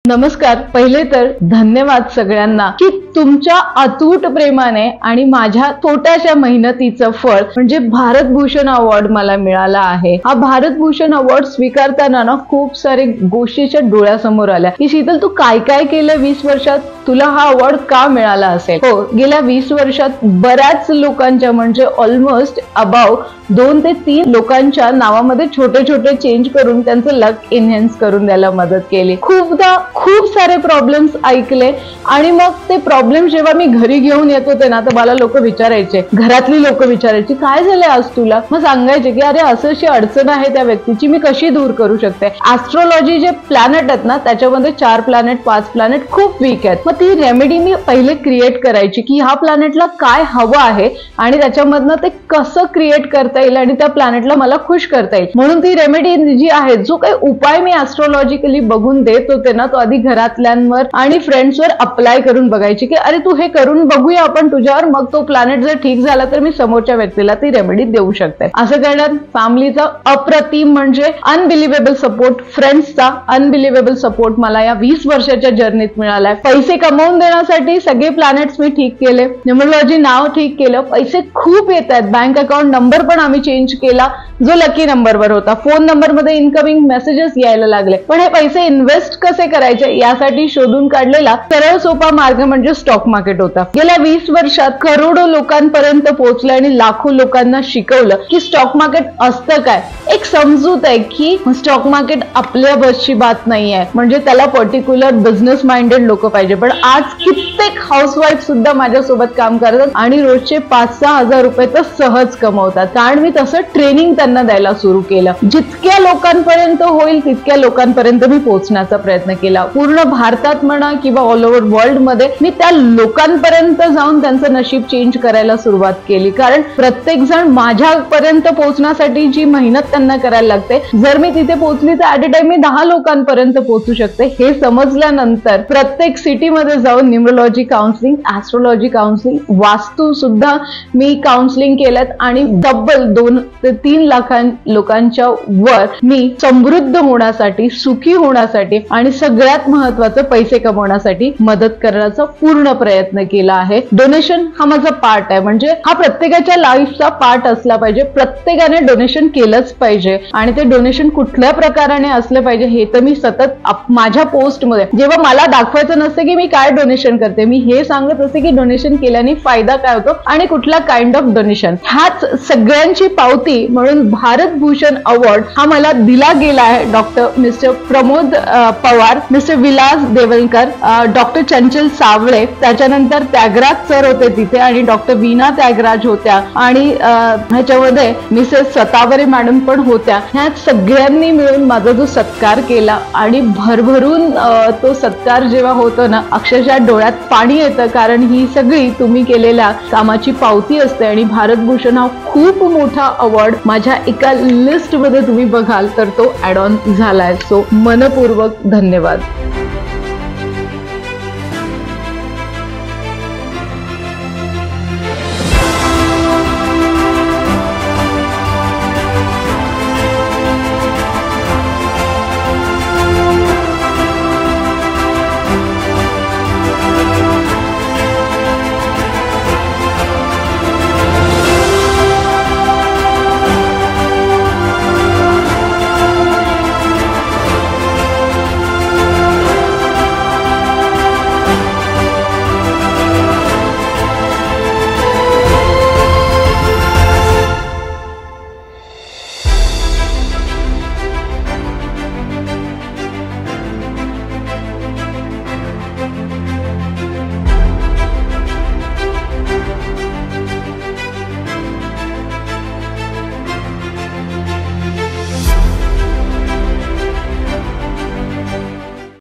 नमस्कार. पहिले तर धन्यवाद सगळ्यांना की तुमच्या अतूट प्रेमाने आणि माझ्या छोट्याशा मेहनतीचं फळ म्हणजे भारतभूषण अवॉर्ड मला मिळाला आहे. हा भारतभूषण अवॉर्ड स्वीकारताना ना खूप सारे गोष्टीच्या डोळ्यासमोर आल्या की शीतल तू काय काय केलं 20 वर्षात, तुला हा अवॉर्ड का मिळाला असेल. हो, गेल्या 20 वर्षात बऱ्याच लोकांच्या म्हणजे ऑलमोस्ट अबाव 2 ते 3 लोकांच्या नावामध्ये छोटे छोटे चेंज करून त्यांचं लक एनहॅन्स करून द्यायला मदत केली. खूपदा खूप सारे प्रॉब्लेम्स ऐकले आणि मग ते प्रॉब्लेम जेव्हा मी घरी घेऊन येत होते ना तर मला लोक विचारायचे, घरातली लोक विचारायची काय झालंय आज तुला. मग सांगायचे की अरे असं अशी अडचण आहे त्या व्यक्तीची, मी कशी दूर करू शकते. ऍस्ट्रोलॉजी जे प्लॅनेट आहेत ना त्याच्यामध्ये 4 प्लॅनेट 5 प्लॅनेट खूप वीक आहेत. मग ती रेमेडी मी पहिले क्रिएट करायची की ह्या प्लॅनेटला काय हवं आहे आणि त्याच्यामधनं ते कसं क्रिएट करता येईल आणि त्या प्लॅनेटला मला खुश करता येईल. म्हणून ती रेमेडी जी आहे, जो काही उपाय मी ऍस्ट्रोलॉजिकली बघून देत होते ना तो आधी घरातल्यांवर आणि फ्रेंड्सवर अप्लाय करून बघायची की अरे तू हे करून बघूया आपण तुझ्यावर, मग तो प्लॅनेट जर ठीक झाला तर मी समोरच्या व्यक्तीला ती रेमेडी देऊ शकते. असं करण्यात फॅमिलीचा अप्रतिम म्हणजे अनबिलिव्हेबल सपोर्ट, फ्रेंड्सचा अनबिलिव्हेबल सपोर्ट मला या 20 वर्षाच्या जर्नीत मिळालाय. पैसे कमवून देण्यासाठी सगळे प्लॅनेट्स मी ठीक केले, न्यूमरोलॉजी नाव ठीक केलं, पैसे खूप येत आहेत. बँक अकाउंट नंबर पण आम्ही चेंज केला जो लकी नंबरवर होता. फोन नंबर मध्ये इनकमिंग मेसेजेस यायला लागले. पण हे पैसे इन्व्हेस्ट कसे करायचे यासाठी शोधून काढलेला सरळ सोपा मार्ग म्हणजे स्टॉक मार्केट होता. गेल्या 20 वर्षात करोडो लोकांपर्यंत पोहोचलं आणि लाखो लोकांना शिकवलं की स्टॉक मार्केट असतं काय. एक समजूत आहे की स्टॉक मार्केट आपल्या बसची बात नाही आहे, म्हणजे त्याला पर्टिक्युलर बिझनेस माइंडेड लोक पाहिजे. पण आज कित्येक हाऊसवाईफ सुद्धा माझ्यासोबत काम करतात आणि रोजचे 5-6 हजार रुपये तर सहज कमवतात, कारण मी तसं ट्रेनिंग त्यांना द्यायला सुरू केलं. जितक्या लोकांपर्यंत होईल तितक्या लोकांपर्यंत मी पोहोचण्याचा प्रयत्न केला. पूर्ण भारतात म्हणा किंवा ऑल ओव्हर वर्ल्ड मध्ये मी त्या लोकांपर्यंत जाऊन त्यांचं नशीब चेंज करायला सुरुवात केली. कारण प्रत्येक जण माझ्यापर्यंत पोहोचण्यासाठी जी मेहनत त्यांना करायला लागते, जर मी तिथे पोहोचली तर ऍट अ टाइम मी 10 लोकांपर्यंत पोहोचू शकते. हे समजल्यानंतर प्रत्येक सिटीमध्ये जाऊन न्यूमरोलॉजी काउन्सिलिंग, ऍस्ट्रोलॉजी काउन्सिलिंग, वास्तू सुद्धा मी काउन्सिलिंग केल्यात आणि डबल 2 ते 3 लाख लोकांच्या वर मी समृद्ध होण्यासाठी, सुखी होण्यासाठी आणि सगळ्यात महत्वाचं पैसे कमवण्यासाठी मदत करण्याचा पूर्ण प्रयत्न केला आहे. डोनेशन हा माझा पार्ट आहे, म्हणजे हा प्रत्येकाच्या लाईफचा पार्ट असला पाहिजे. प्रत्येकाने डोनेशन केलंच पाहिजे आणि ते डोनेशन कुठल्या प्रकाराने असलं पाहिजे हे तर मी सतत माझ्या पोस्टमध्ये, जेव्हा मला दाखवायचं नसते की मी काय डोनेशन करते, मी हे सांगत असते की डोनेशन केल्याने फायदा काय होतो आणि कुठला काइंड ऑफ डोनेशन. ह्याच सगळ्यांची पावती म्हणून भारतभूषण अवॉर्ड हा मला दिला गेला आहे. Mister Pramod Pawar, mister Vilas Devalkar, doctor Chanchal Savale, त्याच्यानंतर त्यागराज सर होते तिथे आणि डॉक्टर वीणा त्यागराज होत्या आणि ह्याच्यामध्ये मिसेस सतावरे मॅडम पण होत्या. ह्या सगळ्यांनी मिळून माझा जो सत्कार केला आणि भरभरून तो सत्कार जेव्हा होतो ना अक्षरशः डोळ्यात पाणी येतं, कारण ही सगळी तुम्ही केलेल्या कामाची पावती असते. आणि भारतभूषण हा खूप मोठा अवॉर्ड माझ्या एका लिस्ट मध्ये तुम्ही बघाल तर तो ऍड ऑन झालाय. सो मनपूर्वक धन्यवाद.